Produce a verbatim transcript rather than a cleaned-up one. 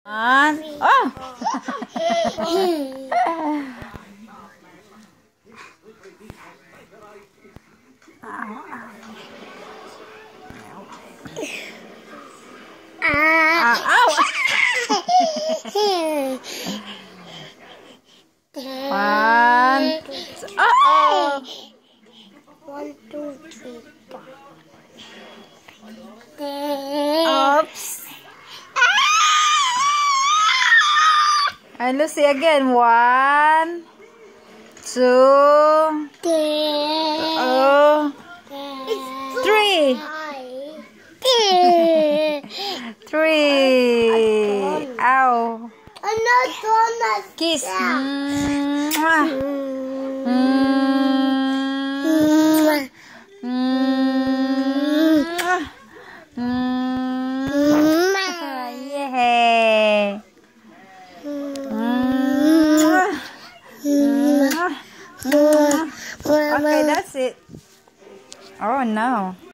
One. Oh! Ah, ow! One. Uh-oh! One, two, three, four. Oops. And Lucy again. One, two, oh, three. Three. Ow. Kiss. Mwah. Mwah. Mwah. Mwah. Yeah. Okay, that's it. Oh no.